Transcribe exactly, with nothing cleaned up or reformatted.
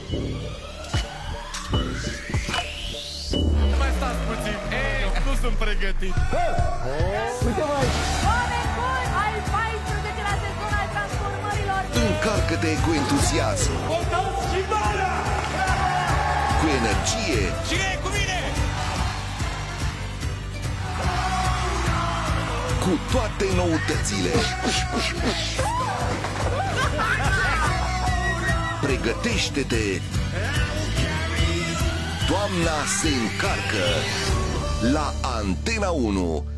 Mai stați puțin. Ei, nu sunt pregătit. Uite, mai! Oameni buni, al paisprezecelea sezon al transformărilor. Încarcă-te cu entuziasm, cu energie. Cine e cu mine? Cu toate noutățile. Pregătește-te! Toamna se încarcă la Antena unu.